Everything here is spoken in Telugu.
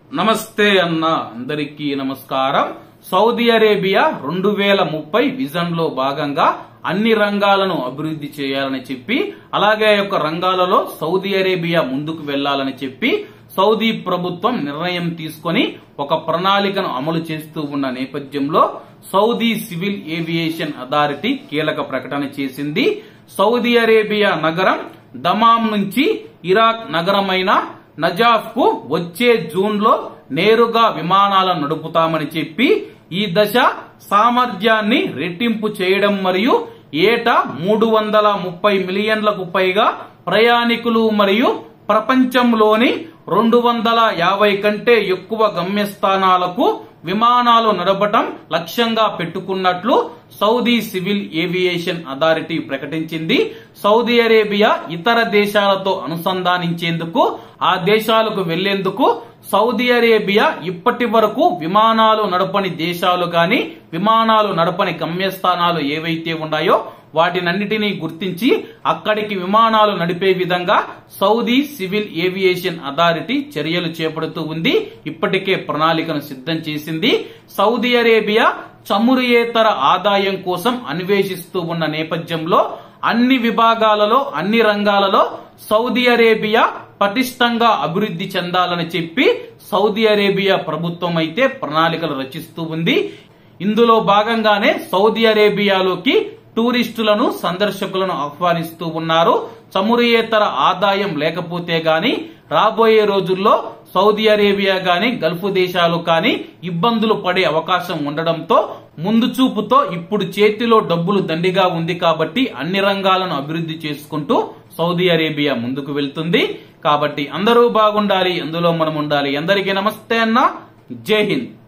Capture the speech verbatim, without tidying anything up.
నమస్తే అన్న అందరికీ నమస్కారం. సౌదీ అరేబియా రెండు వేల ముప్పై విజన్ లో భాగంగా అన్ని రంగాలను అభివృద్ధి చేయాలని చెప్పి, అలాగే యొక్క రంగాలలో సౌదీ అరేబియా ముందుకు వెళ్లాలని చెప్పి సౌదీ ప్రభుత్వం నిర్ణయం తీసుకొని ఒక ప్రణాళికను అమలు చేస్తూ ఉన్న నేపథ్యంలో సౌదీ సివిల్ ఏవియేషన్ అథారిటీ కీలక ప్రకటన చేసింది. సౌదీ అరేబియా నగరం దమాం నుంచి ఇరాక్ నగరమైన నజాఫ్ కు వచ్చే జూన్ లో నేరుగా విమానాలను నడుపుతామని చెప్పి, ఈ దశ సామర్థ్యాన్ని రెట్టింపు చేయడం మరియు ఏటా మూడు వందల ముప్పై మిలియన్లకు పైగా ప్రయాణికులు మరియు ప్రపంచంలోని రెండు వందల యాభై కంటే ఎక్కువ గమ్యస్థానాలకు విమానాలు నడపటం లక్ష్యంగా పెట్టుకున్నట్లు సౌదీ సివిల్ ఏవియేషన్ అథారిటీ ప్రకటించింది. సౌదీ అరేబియా ఇతర దేశాలతో అనుసంధానించేందుకు, ఆ దేశాలకు వెళ్లేందుకు సౌదీ అరేబియా ఇప్పటి వరకు విమానాలు నడపని దేశాలు గాని, విమానాలు నడపని గమ్యస్థానాలు ఏవైతే ఉన్నాయో వాటినన్నిటినీ గుర్తించి అక్కడికి విమానాలు నడిపే విధంగా సౌదీ సివిల్ ఏవియేషన్ అథారిటీ చర్యలు చేపడుతూ ఉంది. ఇప్పటికే ప్రణాళికను సిద్ధం చేసింది. సౌదీ అరేబియా చమురుయేతర ఆదాయం కోసం అన్వేషిస్తూ ఉన్న నేపథ్యంలో అన్ని విభాగాలలో, అన్ని రంగాలలో సౌదీ అరేబియా పటిష్టంగా అభివృద్ధి చెందాలని చెప్పి సౌదీ అరేబియా ప్రభుత్వం అయితే ప్రణాళికలు రచిస్తూ ఉంది. ఇందులో భాగంగానే సౌదీ అరేబియాలోకి టూరిస్టులను, సందర్శకులను ఆహ్వానిస్తూ ఉన్నారు. చమురుయేతర ఆదాయం లేకపోతే గాని రాబోయే రోజుల్లో సౌదీ అరేబియా గాని, గల్ఫ్ దేశాలు కానీ ఇబ్బందులు పడే అవకాశం ఉండడంతో ముందు చూపుతో ఇప్పుడు చేతిలో డబ్బులు దండిగా ఉంది కాబట్టి అన్ని రంగాలను అభివృద్ధి చేసుకుంటూ సౌదీ అరేబియా ముందుకు వెళ్తుంది. కాబట్టి అందరూ బాగుండాలి, అందులో మనం ఉండాలి. అందరికీ నమస్తే అన్న, జై హింద్.